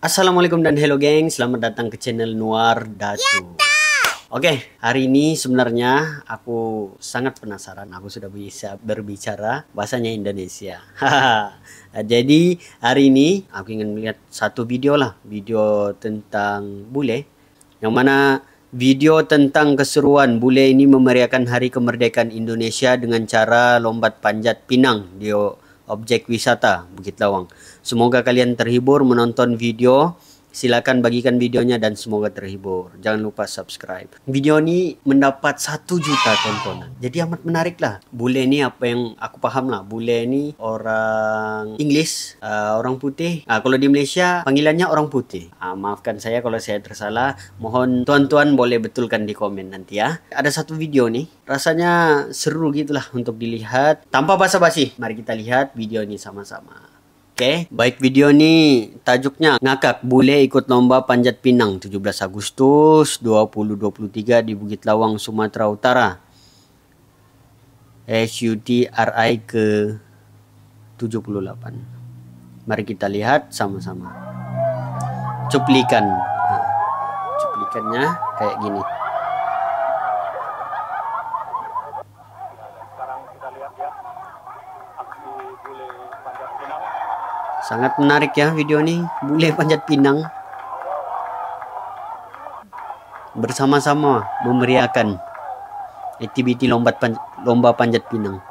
Assalamualaikum dan hello geng, selamat datang ke channel Nuar Datu. Oke, hari ini sebenarnya aku sangat penasaran. Aku sudah bisa berbicara bahasanya Indonesia. Jadi hari ini aku ingin melihat satu video lah, video tentang bule, yang mana video tentang keseruan bule ini memeriahkan Hari Kemerdekaan Indonesia dengan cara lombat panjat pinang di objek wisata Bukit Lawang. Semoga kalian terhibur menonton video. Silakan bagikan videonya dan semoga terhibur. Jangan lupa subscribe. Video ini mendapat 1 juta tontonan. Jadi amat menarik lah. Bule ini apa yang aku paham lah. Bule ini orang Inggris, orang putih. Kalau di Malaysia panggilannya orang putih. Maafkan saya kalau saya tersalah. Mohon tuan-tuan boleh betulkan di komen nanti ya. Ada satu video nih. Rasanya seru gitulah untuk dilihat. Tanpa basa-basi. Mari kita lihat video ini sama-sama. Oke, baik, video ini tajuknya ngakak bule ikut lomba panjat pinang 17 Agustus 2023 di Bukit Lawang, Sumatera Utara. SUTRI ke 78. Mari kita lihat sama-sama. Cuplikannya kayak gini. Sangat menarik ya video ini, bule panjat pinang. Bersama-sama memeriahkan aktiviti lomba panjat pinang.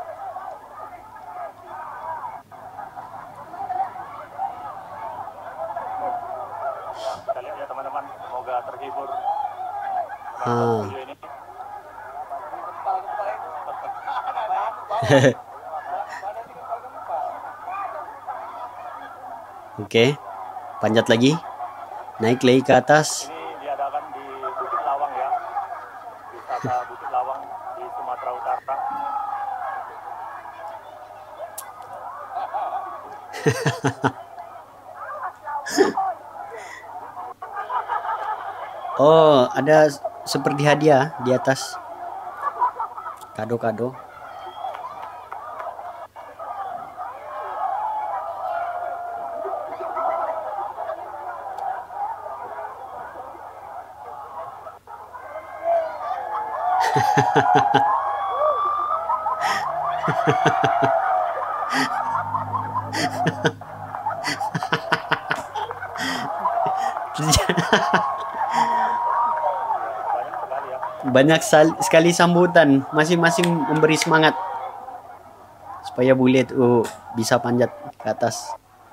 Kita lihat ya teman-teman, semoga terhibur. Oke, panjat lagi, naik lagi ke atas. Ini diadakan di Bukit Lawang ya, wisata Bukit Lawang di Sumatera Utara. Oh, ada seperti hadiah di atas, kado-kado. Banyak sekali sambutan, masing-masing memberi semangat supaya bule itu bisa panjat ke atas.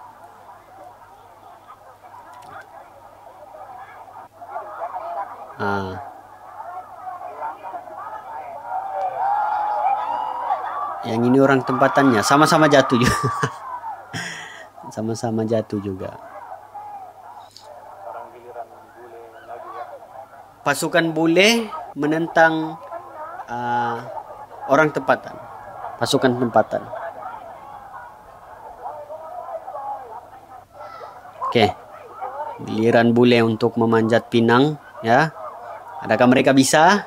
Yang ini orang tempatannya sama-sama jatuh juga. Sama-sama jatuh juga. Pasukan bule menentang orang tempatan. Pasukan tempatan. Oke. Giliran bule untuk memanjat pinang ya. Adakah mereka bisa?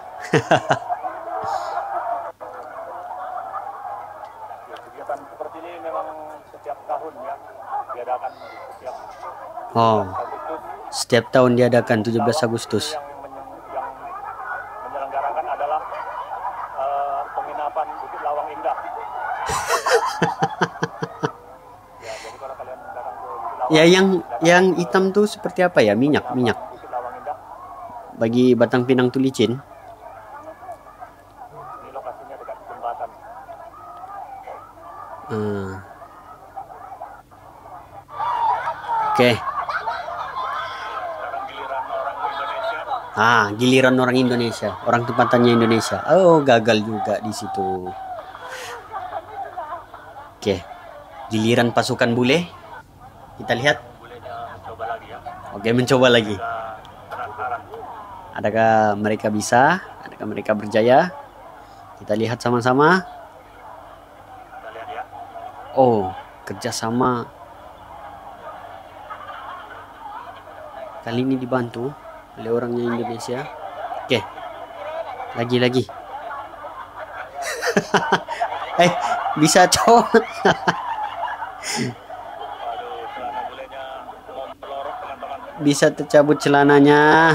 Kegiatan seperti ini memang setiap tahun ya diadakan setiap Agustus. Setiap tahun diadakan 17 Agustus. Yang menyelenggarakan adalah penginapan Bukit Lawang Indah. Ya, jadi kalau kalian datang ke Bukit Lawang, ya, yang hitam tuh seperti apa ya? Minyak. Bukit Lawang Indah. Bagi batang pinang tuh licin. Ini lokasinya dekat jembatan. Oke. Giliran orang Indonesia, orang tempatannya Indonesia. Oh, gagal juga di situ. Oke. Giliran pasukan bule. Kita lihat. Oke, mencoba lagi. Adakah mereka bisa? Adakah mereka berjaya? Kita lihat sama-sama. Oh, kerjasama. Kali ini dibantu oleh orangnya Indonesia. Oke. Lagi. Bisa cowok. bisa tercabut celananya.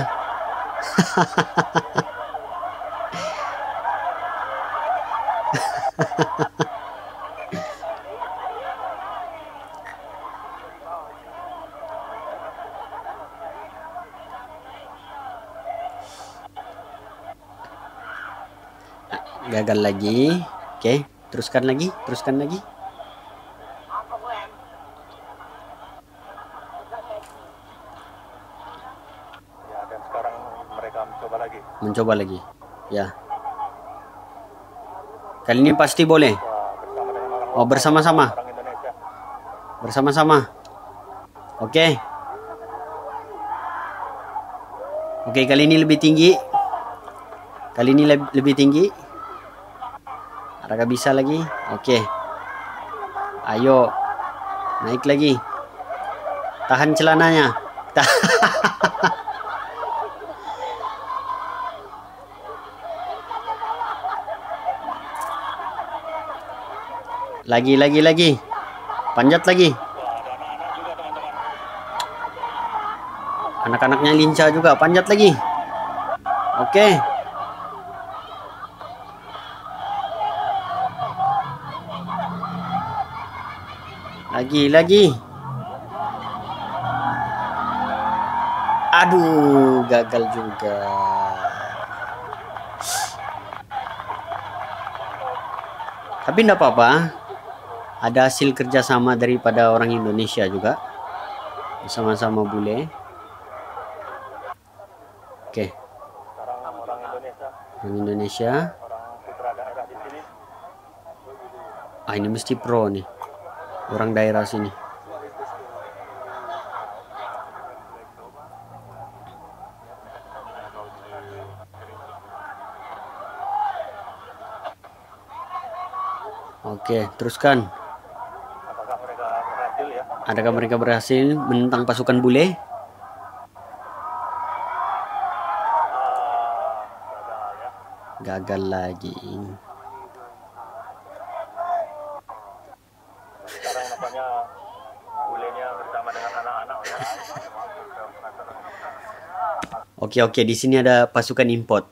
Gagal lagi. Oke, teruskan lagi, teruskan lagi. Ya, dan sekarang mereka mencoba lagi. Mencoba lagi. Ya. Kali ini pasti boleh. Wah, bersama dengan orang Oh, bersama-sama. orang Indonesia. Bersama-sama. Oke. Oke, kali ini lebih tinggi. Kali ini lebih tinggi. Adakah bisa lagi? Oke. Ayo. Naik lagi. Tahan celananya. Lagi. Panjat lagi. Anak-anaknya lincah juga, panjat lagi. Oke. Lagi. Aduh, gagal juga. Tapi enggak apa-apa. Ada hasil kerjasama daripada orang Indonesia juga. Bersama-sama bule. Oke. Sekarang orang Indonesia, Orang Indonesia. orang putra daerah di sini. Ah, ini mesti pro nih. Orang daerah sini. Oke, teruskan. Apakah mereka berhasil ya? Adakah mereka berhasil menentang pasukan bule? Gagal ya. Gagal lagi. Sekarang nampaknya bulenya bersama dengan anak-anak ya. Oke, di sini ada pasukan import.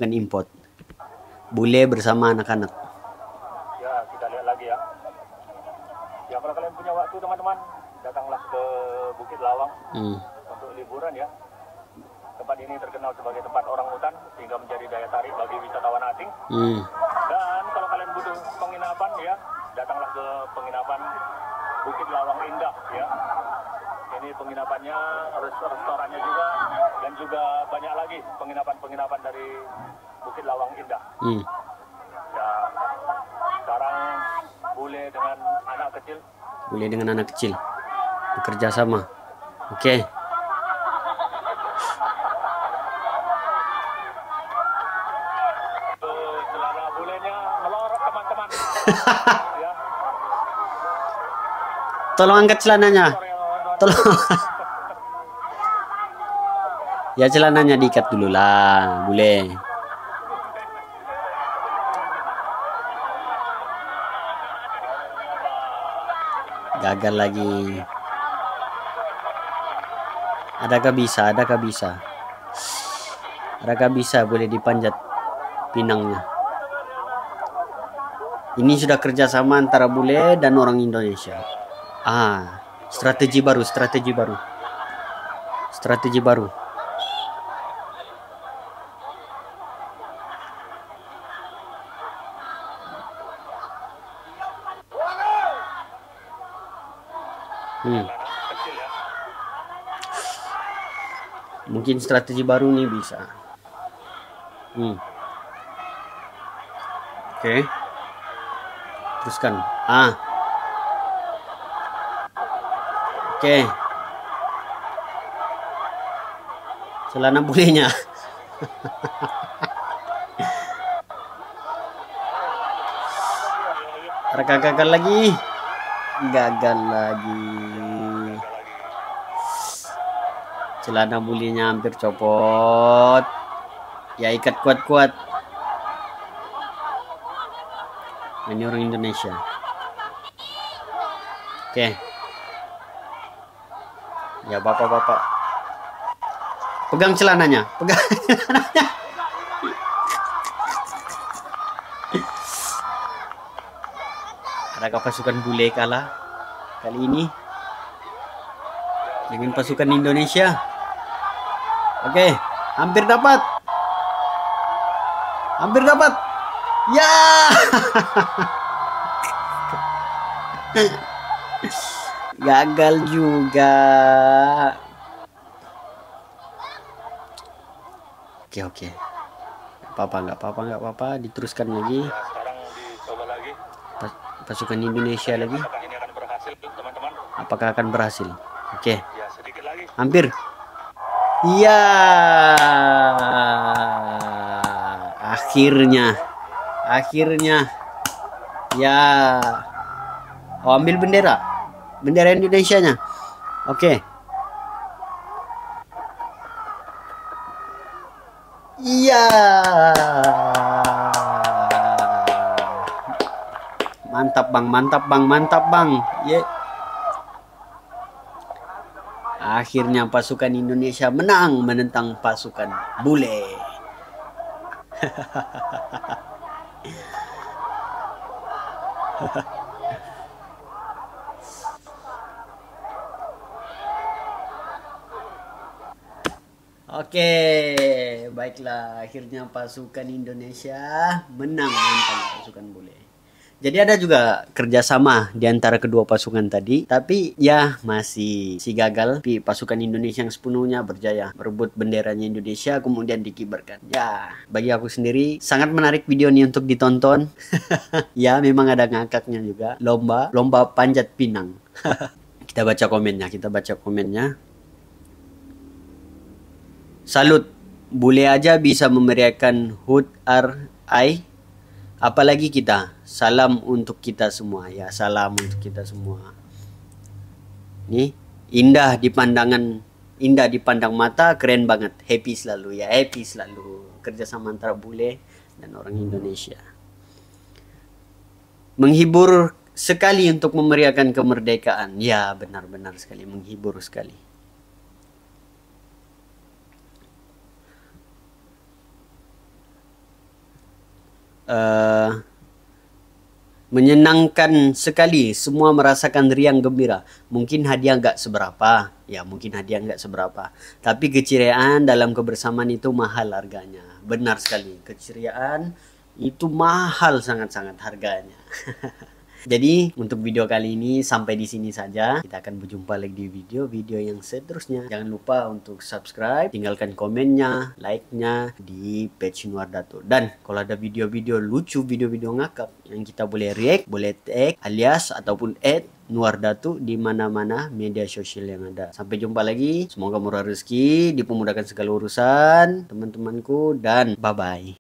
Bule bersama anak-anak. Ya, kita lihat lagi ya. Ya, kalau kalian punya waktu teman-teman, datanglah ke Bukit Lawang untuk liburan ya. Tempat ini terkenal sebagai tempat orang hutan sehingga menjadi daya tarik bagi wisatawan asing. Dan kalau kalian butuh penginapan ya, datanglah ke penginapan Bukit Lawang Indah ya. Ini penginapannya, restorannya juga, dan juga banyak lagi penginapan-penginapan dari Bukit Lawang Indah. Ya, sekarang bule dengan anak kecil Bekerja sama. Oke. celana bulenya melorot teman-teman. Ya, Tolong angkat celananya. Tolong. Ya, celananya diikat dulu lah, bule. Gagal lagi. Adakah bisa boleh dipanjat pinangnya? Ini sudah kerjasama antara bule dan orang Indonesia. Strategi baru. Mungkin strategi baru nih bisa. Oke. Teruskan. Oke. Celana bulenya. Gagal lagi. Celana bulenya hampir copot. Ya, ikat kuat-kuat. Ini orang Indonesia. Oke. Ya, bapak-bapak. Pegang celananya. Pegang celananya. Adakah pasukan bule kalah kali ini dengan pasukan Indonesia? Oke, hampir dapat. Hampir dapat. Ya. Gagal juga. Oke. Nggak apa-apa. Diteruskan lagi. Sekarang dicoba lagi. Pasukan Indonesia lagi. Apakah ini akan berhasil, teman-teman? Apakah akan berhasil? Oke. Ya, sedikit lagi. Hampir. Iya. Akhirnya. Ya. Oh, ambil bendera. Bendera Indonesianya. Oke. Iya. Mantap bang. Yeah. Akhirnya pasukan Indonesia menang menentang pasukan bule. Oke, baiklah. Akhirnya pasukan Indonesia menang menentang pasukan bule. Jadi ada juga kerjasama di antara kedua pasukan tadi, tapi ya masih gagal. Tapi pasukan Indonesia yang sepenuhnya berjaya merebut benderanya Indonesia kemudian dikibarkan. Ya, bagi aku sendiri sangat menarik video ini untuk ditonton. Ya, memang ada ngakaknya juga. Lomba panjat pinang. Kita baca komennya. Salut, bule aja bisa memeriahkan HUT RI. Apalagi kita. Salam untuk kita semua. Ya, salam untuk kita semua. Nih, indah dipandang mata, keren banget. Happy selalu. Kerjasama antara bule dan orang Indonesia. Menghibur sekali untuk memeriahkan kemerdekaan. Ya, benar-benar sekali. Menghibur sekali. Menyenangkan sekali, semua merasakan riang gembira. Mungkin hadiah nggak seberapa, tapi keceriaan dalam kebersamaan itu mahal harganya. Benar sekali, keceriaan itu mahal sangat-sangat harganya. Jadi untuk video kali ini sampai di sini saja. Kita akan berjumpa lagi di video yang seterusnya. Jangan lupa untuk subscribe, tinggalkan komennya, like-nya di page Nuar Datuk. Dan kalau ada video-video lucu, video-video ngakak yang kita boleh react, boleh tag alias ataupun add Nuar Datuk di mana-mana media sosial yang ada. Sampai jumpa lagi. Semoga murah rezeki, dipermudahkan segala urusan teman-temanku, dan bye-bye.